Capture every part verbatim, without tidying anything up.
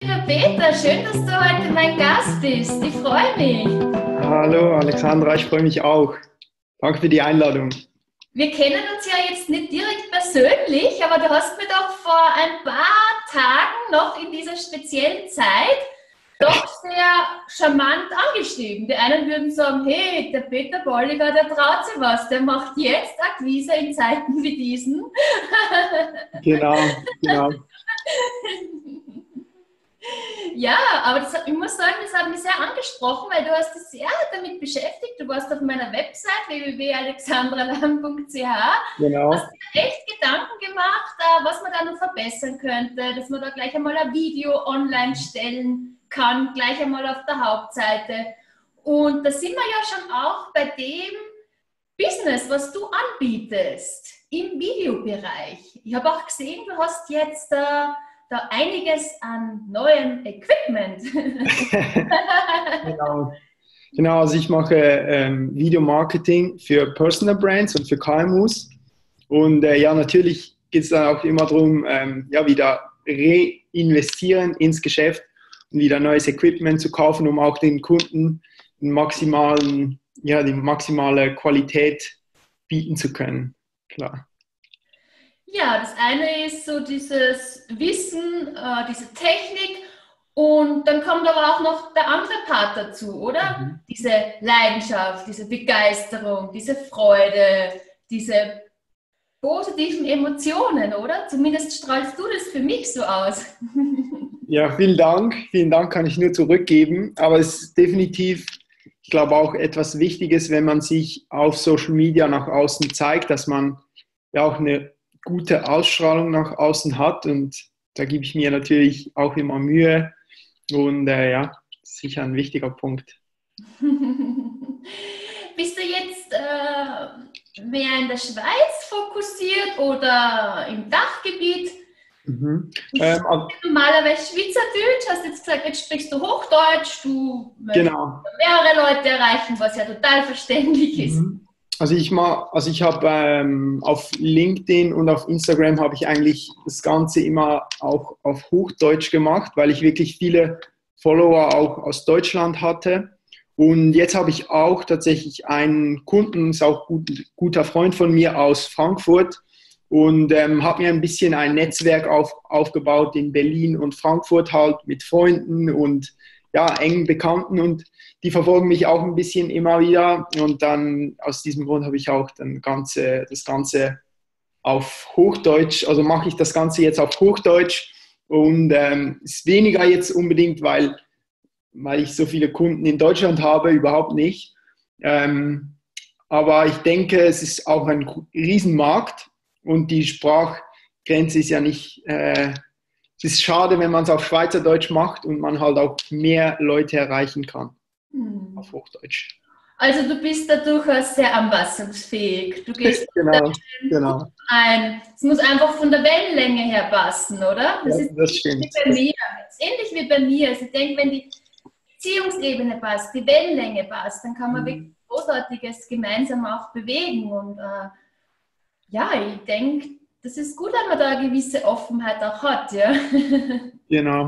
Herr Peter, schön, dass du heute mein Gast bist. Ich freue mich. Hallo Alexandra, ich freue mich auch. Danke für die Einladung. Wir kennen uns ja jetzt nicht direkt persönlich, aber du hast mir doch vor ein paar Tagen noch in dieser speziellen Zeit doch sehr charmant angeschrieben. Die einen würden sagen, hey, der Peter Bolliger, der traut sich was, der macht jetzt Akquise in Zeiten wie diesen. Genau, genau. Ja, aber das hat, ich muss sagen, das hat mich sehr angesprochen, weil du hast dich sehr damit beschäftigt. Du warst auf meiner Website w w w punkt alexandralam punkt c h, hast Genau. dir echt Gedanken gemacht, äh, was man da noch verbessern könnte, dass man da gleich einmal ein Video online stellen kann, gleich einmal auf der Hauptseite. Und da sind wir ja schon auch bei dem Business, was du anbietest im Videobereich. Ich habe auch gesehen, du hast jetzt äh, da einiges an neuem Equipment. Genau. Genau, also ich mache ähm, Videomarketing für Personal Brands und für K M Us. Und äh, ja, natürlich geht es dann auch immer darum, ähm, ja, wieder reinvestieren ins Geschäft und wieder neues Equipment zu kaufen, um auch den Kunden den maximalen, ja, die maximale Qualität bieten zu können. Klar. Ja, das eine ist so dieses Wissen, äh, diese Technik, und dann kommt aber auch noch der andere Part dazu, oder? Mhm. Diese Leidenschaft, diese Begeisterung, diese Freude, diese positiven Emotionen, oder? Zumindest strahlst du das für mich so aus. Ja, vielen Dank. Vielen Dank kann ich nur zurückgeben. Aber es ist definitiv, ich glaube, auch etwas Wichtiges, wenn man sich auf Social Media nach außen zeigt, dass man ja auch eine gute Ausstrahlung nach außen hat. Und da gebe ich mir natürlich auch immer Mühe. Und äh, ja, sicher ein wichtiger Punkt. Bist du jetzt äh, mehr in der Schweiz fokussiert oder im Dachgebiet? Mhm. Ich Ähm, also, spreche normalerweise Schweizerdeutsch, hast jetzt gesagt, jetzt sprichst du Hochdeutsch, du möchtest genau. mehrere Leute erreichen, was ja total verständlich ist. Mhm. Also ich mal, also ich habe ähm, auf LinkedIn und auf Instagram habe ich eigentlich das Ganze immer auch auf Hochdeutsch gemacht, weil ich wirklich viele Follower auch aus Deutschland hatte. Und jetzt habe ich auch tatsächlich einen Kunden, ist auch ein gut, guter Freund von mir aus Frankfurt, und ähm, habe mir ein bisschen ein Netzwerk auf, aufgebaut in Berlin und Frankfurt halt mit Freunden und ja, engen Bekannten, und die verfolgen mich auch ein bisschen immer wieder, und dann aus diesem Grund habe ich auch dann ganze, das Ganze auf Hochdeutsch, also mache ich das Ganze jetzt auf Hochdeutsch, und ähm, ist weniger jetzt unbedingt, weil, weil ich so viele Kunden in Deutschland habe, überhaupt nicht. Ähm, aber ich denke, es ist auch ein Riesenmarkt, und die Sprachgrenze ist ja nicht, äh, es ist schade, wenn man es auf Schweizerdeutsch macht und man halt auch mehr Leute erreichen kann Hm. auf Hochdeutsch. Also du bist da durchaus sehr anpassungsfähig. Du gehst da Genau, gut genau. ein. Es muss einfach von der Wellenlänge her passen, oder? Das Ja, ist das ähnlich wie stimmt. bei mir. Das ist ähnlich wie bei mir. Also ich denke, wenn die Beziehungsebene passt, die Wellenlänge passt, dann kann man wirklich Großartiges gemeinsam auch bewegen. Und äh, ja, ich denke, das ist gut, wenn man da eine gewisse Offenheit auch hat. Ja. Genau.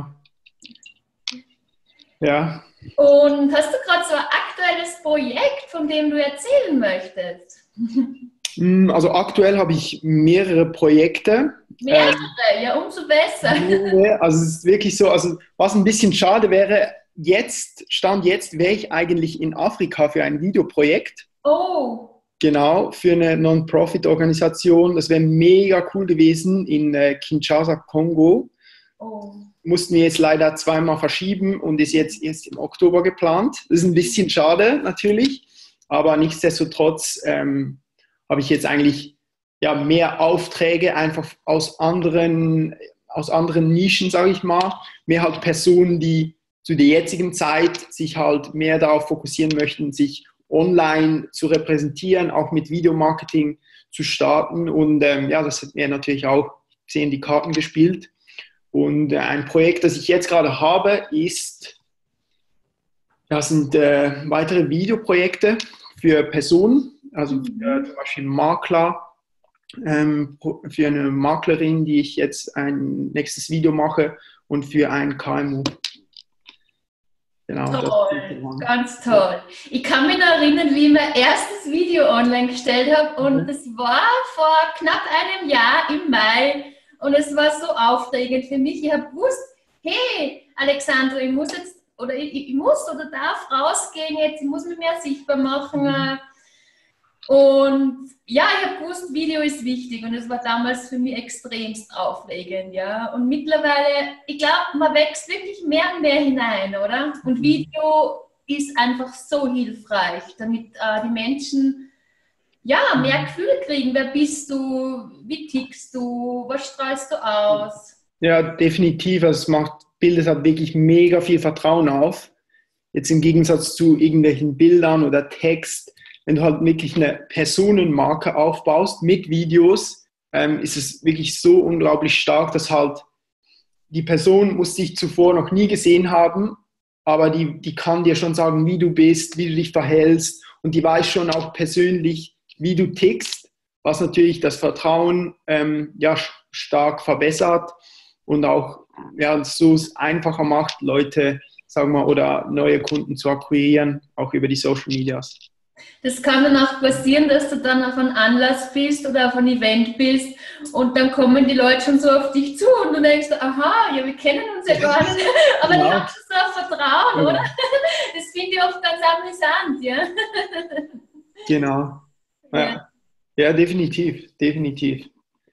Ja. Und hast du gerade so ein aktuelles Projekt, von dem du erzählen möchtest? Mm, Also aktuell habe ich mehrere Projekte. Mehrere, Ähm, ja, umso besser. mehrere. Also es ist wirklich so, also was ein bisschen schade wäre, jetzt, Stand jetzt, wäre ich eigentlich in Afrika für ein Videoprojekt. Oh, Genau, für eine Non-Profit-Organisation. Das wäre mega cool gewesen in äh, Kinshasa, Kongo. oh. Mussten wir jetzt leider zweimal verschieben und ist jetzt erst im Oktober geplant. Das ist ein bisschen schade natürlich, aber nichtsdestotrotz ähm, habe ich jetzt eigentlich ja, mehr Aufträge einfach aus anderen, aus anderen Nischen, sage ich mal. Mehr halt Personen, die zu der jetzigen Zeit sich halt mehr darauf fokussieren möchten, sich online zu repräsentieren, auch mit Videomarketing zu starten. Und ähm, ja, das hat mir natürlich auch sehr in die Karten gespielt. Und äh, ein Projekt, das ich jetzt gerade habe, ist, das sind äh, weitere Videoprojekte für Personen, also für, zum Beispiel Makler, ähm, für eine Maklerin, die ich jetzt ein nächstes Video mache, und für ein K M U. Genau, toll, ganz toll. Ich kann mich noch erinnern, wie ich mein erstes Video online gestellt habe und mhm. das war vor knapp einem Jahr im Mai und es war so aufregend für mich. Ich habe gewusst, hey Alexandra, ich muss jetzt oder ich, ich muss oder darf rausgehen jetzt, ich muss mich mehr sichtbar machen. Mhm. Und ja, ich habe gewusst, Video ist wichtig und es war damals für mich extremst aufregend, ja. Und mittlerweile, ich glaube, man wächst wirklich mehr und mehr hinein, oder? Und Video ist einfach so hilfreich, damit äh, die Menschen ja mehr Gefühl kriegen. Wer bist du? Wie tickst du? Was strahlst du aus? Ja, definitiv. Also es macht Bilder hat wirklich mega viel Vertrauen auf. Jetzt im Gegensatz zu irgendwelchen Bildern oder Text. Wenn du halt wirklich eine Personenmarke aufbaust mit Videos, ähm, ist es wirklich so unglaublich stark, dass halt die Person muss dich zuvor noch nie gesehen haben, aber die, die kann dir schon sagen, wie du bist, wie du dich verhältst und die weiß schon auch persönlich, wie du tickst, was natürlich das Vertrauen ähm, ja, stark verbessert und auch ja, so es einfacher macht, Leute, sagen wir, oder neue Kunden zu akquirieren, auch über die Social Medias. Das kann dann auch passieren, dass du dann auf einen Anlass bist oder auf ein Event bist und dann kommen die Leute schon so auf dich zu und du denkst, aha, ja, wir kennen uns ja gar nicht, aber genau. Die haben schon so ein Vertrauen, genau. Oder? Das finde ich oft ganz amüsant, ja. Genau. Ja, ja. Ja, definitiv, definitiv.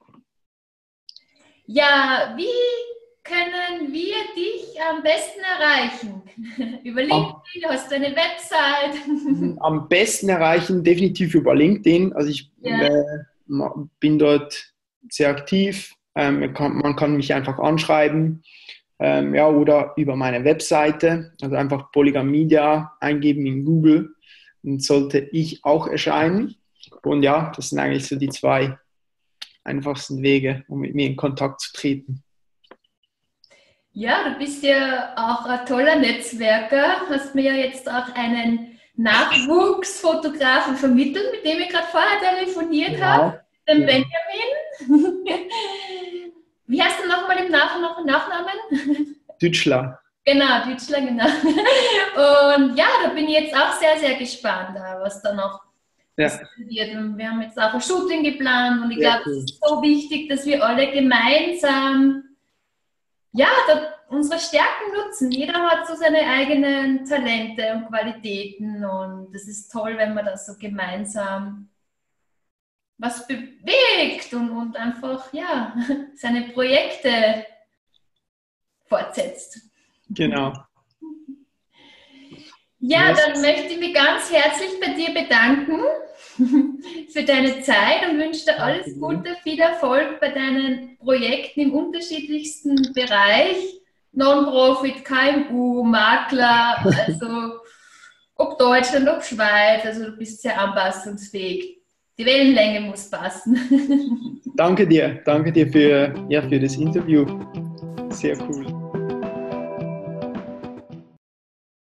Ja, wie können wir dich am besten erreichen? Über LinkedIn, hast du eine Website? Am besten erreichen definitiv über LinkedIn. Also ich ja. äh, bin dort sehr aktiv. Ähm, man, kann, man kann mich einfach anschreiben. Ähm, ja, oder über meine Webseite. Also einfach Polygon Media eingeben in Google. Dann sollte ich auch erscheinen. Und ja, das sind eigentlich so die zwei einfachsten Wege, um mit mir in Kontakt zu treten. Ja, du bist ja auch ein toller Netzwerker, hast mir ja jetzt auch einen Nachwuchsfotografen vermittelt, mit dem ich gerade vorher telefoniert ja, habe, den ja. Benjamin. Wie heißt du nochmal im Nach Nachnamen? Dütschler. Genau, Dütschler, genau. Und ja, da bin ich jetzt auch sehr, sehr gespannt, was da noch ja. passiert. Und wir haben jetzt auch ein Shooting geplant und ich glaube, cool. Es ist so wichtig, dass wir alle gemeinsam ja, unsere Stärken nutzen. Jeder hat so seine eigenen Talente und Qualitäten und es ist toll, wenn man das so gemeinsam was bewegt und, und einfach ja, seine Projekte fortsetzt. Genau. Ja, yes. Dann möchte ich mich ganz herzlich bei dir bedanken für deine Zeit und wünsche dir alles Gute, viel Erfolg bei deinen Projekten im unterschiedlichsten Bereich. Non-Profit, K M U, Makler, also ob Deutschland, ob Schweiz, also du bist sehr anpassungsfähig. Die Wellenlänge muss passen. Danke dir, danke dir für, ja, für das Interview. Sehr cool.